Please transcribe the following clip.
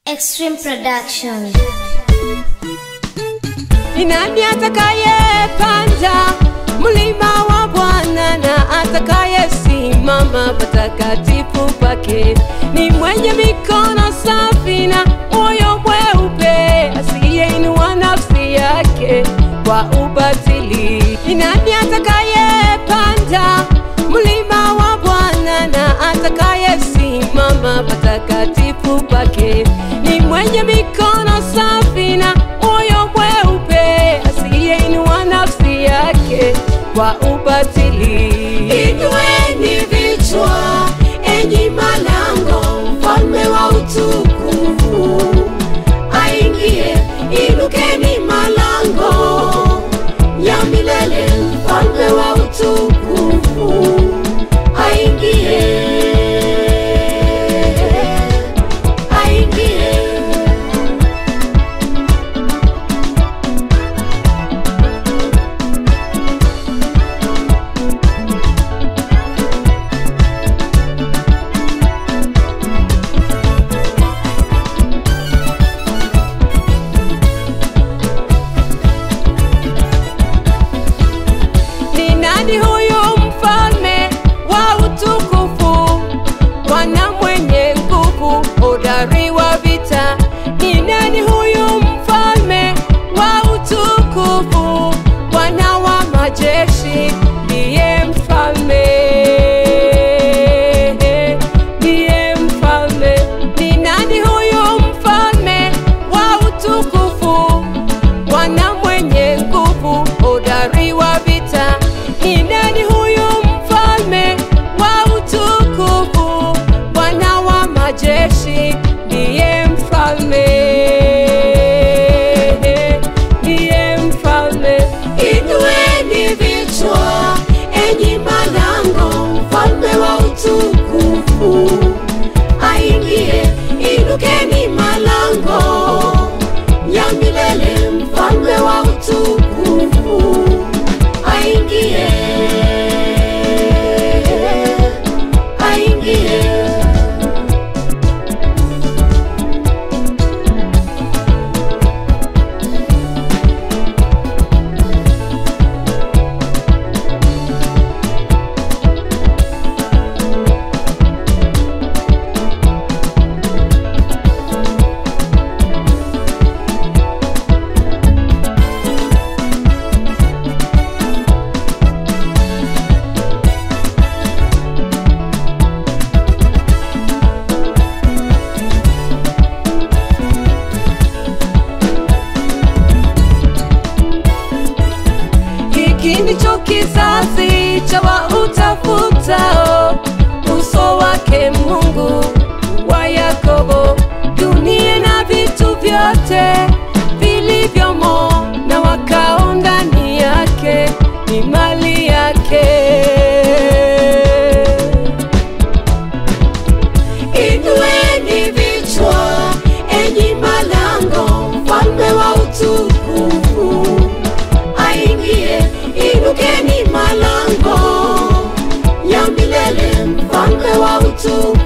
Extreme Production. Ni nani atakayepanda mlima wa Bwana na atakayesimama patakatifu pake? Ni mwenye mikono safi na moyo mweupe, asiyeinua nafsi yake kwa ubatili. Ni nani atakayepanda mlima wa Bwana na atakayesimama patakatifu pake? Ni mwenye mikono safi na moyo mweupe, asiyeinua nafsi yake kwa ubatili. Inueni vichwa, enyi malango, mfalme wa utukufu aingie. Inukeni malango ya milele, mfalme wa utukufu aingie. Ni huyu mfalme wa utukufu, Bwana mwenye nguvu, hodari wa vita. Ni nani huyu mfalme wa utukufu, Bwana wa majeshi, ndiye mfalme, ndiye mfalme. Ni nani huyu mfalme wa utukufu, Bwana mwenye nguvu, hodari wa vita. Ni nani huyu mfalme wa utukufu, Bwana wa majeshi, ndiye mfalme, ndiye mfalme. Inueni vichwa, enyi malango, mfalme wa utukufu aingie. Inukeni malango ya milele, mfalme wa utukufu aingie, aingie. Hiki ndicho kizazi cha wautafutao uso wake, Mungu wa Yakobo. Dunia na vitu vyote vilivyomo na wakao ndani yake ni mali yake. Inueni vichwa, enyi malango, mfalme wa utukufu aingie. Inukeni malango ya milele, mfalme wa utukufu